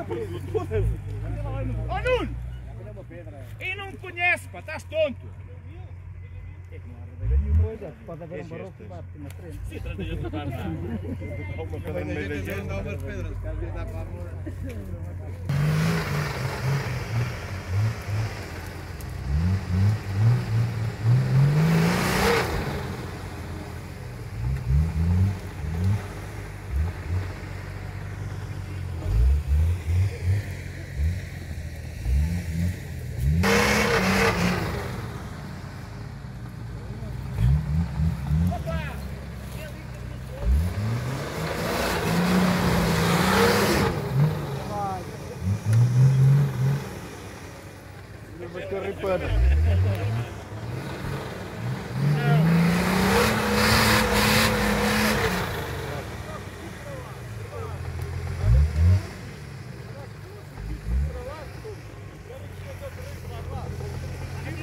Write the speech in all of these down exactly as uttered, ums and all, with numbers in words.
Oh Nuno! E não me conhece, pá, estás tonto! Pode haver um barroco que bate na frente. Sim, atrás da gente não está nada. Há uma pedra no meio da gente. Há umas pedras, que às vezes dá para a rua. Mas que ripana.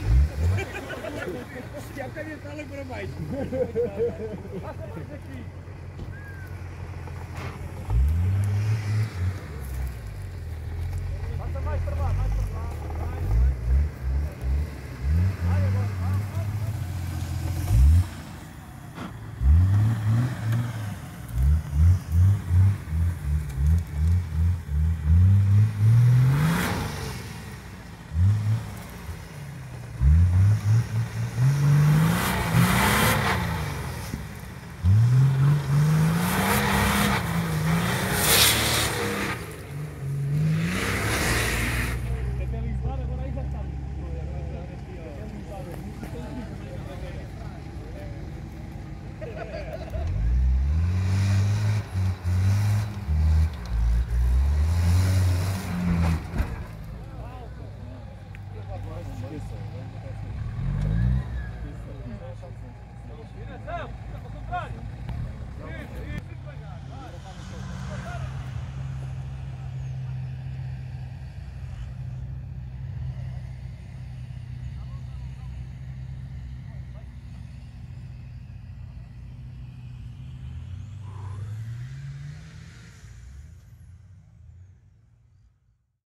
Se a caneta está lá para baixo. Passa mais aqui.